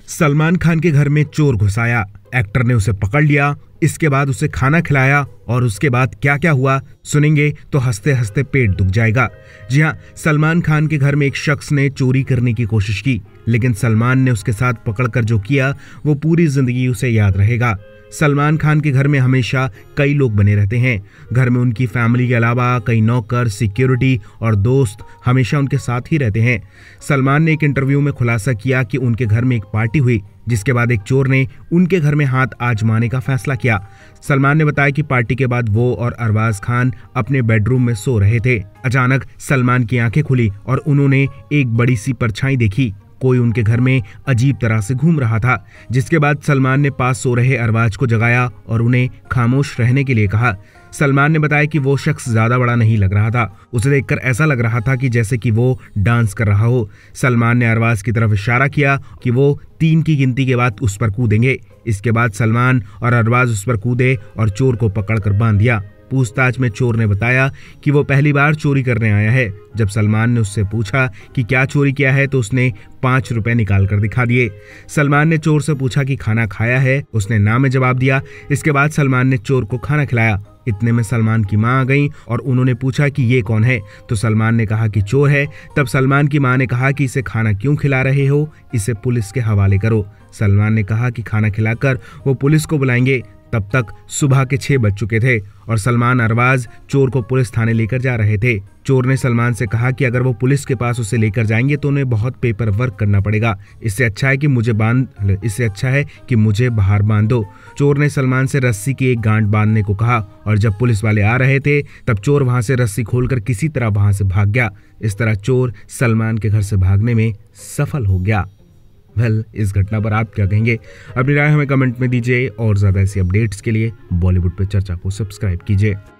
सलमान खान के घर में चोर घुस आया। एक्टर ने उसे पकड़ लिया, इसके बाद उसे खाना खिलाया और उसके बाद क्या क्या हुआ सुनेंगे तो हंसते हंसते पेट दुख जाएगा। जी हाँ, सलमान खान के घर में एक शख्स ने चोरी करने की कोशिश की, लेकिन सलमान ने उसके साथ पकड़कर जो किया वो पूरी जिंदगी उसे याद रहेगा। सलमान खान के घर में हमेशा कई लोग बने रहते हैं। घर में उनकी फैमिली के अलावा कई नौकर, सिक्योरिटी और दोस्त हमेशा उनके साथ ही रहते हैं। सलमान ने एक इंटरव्यू में खुलासा किया कि उनके घर में एक पार्टी हुई, जिसके बाद एक चोर ने उनके घर में हाथ आजमाने का फैसला किया। सलमान ने बताया कि पार्टी के बाद वो और अरबाज खान अपने बेडरूम में सो रहे थे। अचानक सलमान की आंखें खुली और उन्होंने एक बड़ी सी परछाई देखी। कोई उनके घर में अजीब तरह से घूम रहा था, जिसके बाद सलमान ने पास सो रहे अरबाज को जगाया और उन्हें खामोश रहने के लिए कहा। सलमान ने बताया कि वो शख्स ज्यादा बड़ा नहीं लग रहा था। उसे देखकर ऐसा लग रहा था कि जैसे कि वो डांस कर रहा हो। सलमान ने अरबाज की तरफ इशारा किया कि वो 3 की गिनती के बाद उस पर कूदेंगे। इसके बाद सलमान और अरबाज उस पर कूदे और चोर को पकड़कर बांध दिया। पूछताछ में चोर ने बताया कि वो पहली बार चोरी करने आया है। जब सलमान ने उससे पूछा कि क्या चोरी किया है तो उसने 5 रुपए निकाल कर दिखा दिए। सलमान ने चोर से पूछा कि खाना खाया है, उसने ना में जवाब दिया। इसके बाद सलमान ने चोर को खाना खिलाया। इतने में सलमान की मां आ गई और उन्होंने पूछा कि ये कौन है, तो सलमान ने कहा कि चोर है। तब सलमान की मां ने कहा कि इसे खाना क्यों खिला रहे हो, इसे पुलिस के हवाले करो। सलमान ने कहा कि खाना खिलाकर वो पुलिस को बुलाएंगे। तब तक सुबह के 6 बज चुके थे और सलमान अरबाज चोर को पुलिस थाने लेकर जा रहे थे। चोर ने सलमान से कहा कि अगर वो पुलिस के पास उसे लेकर जाएंगे तो उन्हें बहुत पेपर वर्क करना पड़ेगा। इससे अच्छा है कि मुझे बाहर बांध दो। चोर ने सलमान से रस्सी की एक गांठ बांधने को कहा और जब पुलिस वाले आ रहे थे तब चोर वहां से रस्सी खोलकर किसी तरह वहां से भाग गया। इस तरह चोर सलमान के घर से भागने में सफल हो गया। इस घटना पर आप क्या कहेंगे? अपनी राय हमें कमेंट में दीजिए और ज्यादा ऐसी अपडेट्स के लिए बॉलीवुड पे चर्चा को सब्सक्राइब कीजिए।